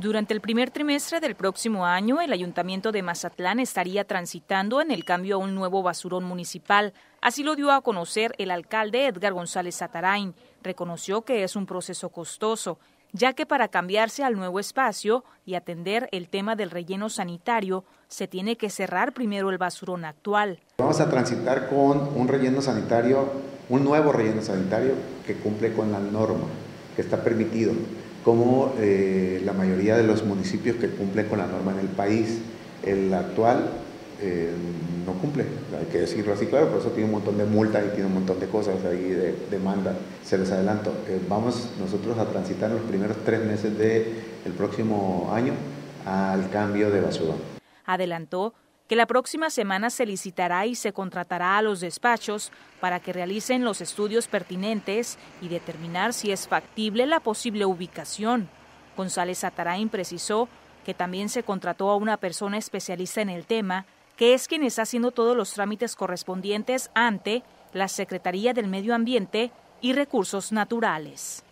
Durante el primer trimestre del próximo año, el Ayuntamiento de Mazatlán estaría transitando en el cambio a un nuevo basurón municipal. Así lo dio a conocer el alcalde Edgar González Zatarain. Reconoció que es un proceso costoso, ya que para cambiarse al nuevo espacio y atender el tema del relleno sanitario, se tiene que cerrar primero el basurón actual. Vamos a transitar con un relleno sanitario, un nuevo relleno sanitario que cumple con la norma, que está permitido, como la mayoría de los municipios que cumplen con la norma en el país. El actual no cumple, hay que decirlo así, claro, por eso tiene un montón de multas y tiene un montón de cosas ahí de demanda. Se les adelanto, vamos nosotros a transitar los primeros 3 meses del próximo año al cambio de basurón. Adelantó que la próxima semana se licitará y se contratará a los despachos para que realicen los estudios pertinentes y determinar si es factible la posible ubicación. González Zatarain precisó que también se contrató a una persona especialista en el tema, que es quien está haciendo todos los trámites correspondientes ante la Secretaría del Medio Ambiente y Recursos Naturales.